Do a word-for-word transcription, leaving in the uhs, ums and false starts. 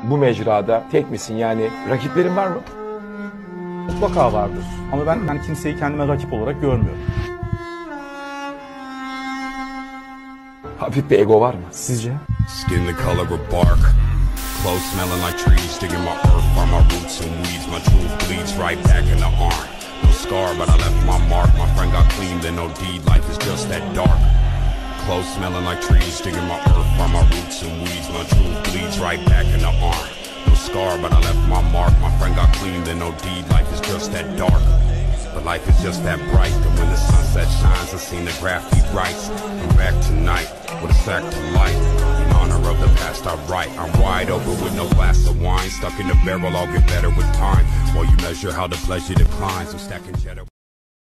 bu mecrada tek misin? Yani rakiplerin var mı? Mutlaka vardır. Ama ben yani kimseyi kendime rakip olarak görmüyorum. Hafif bir ego var mı sizce? Skin the color of bark, clothes smelling like trees, digging my earth by my roots and weeds. My truth bleeds right back in the arm. No scar, but I left my mark. My friend got clean, then no deed. Life is just that dark. Clothes smelling like trees, digging my earth by my roots and weeds. My truth bleeds right back in the arm. No scar, but I left my mark. My friend got clean, then no deed. Life is just that dark. But life is just that bright. And when the sunset shines, I seen the graffiti writes. I'm back tonight with a sack to light. In honor of the past I write. I'm wide open with no glass of wine. Stuck in the barrel, I'll get better with time. While you measure how the pleasure declines, I'm stacking cheddar.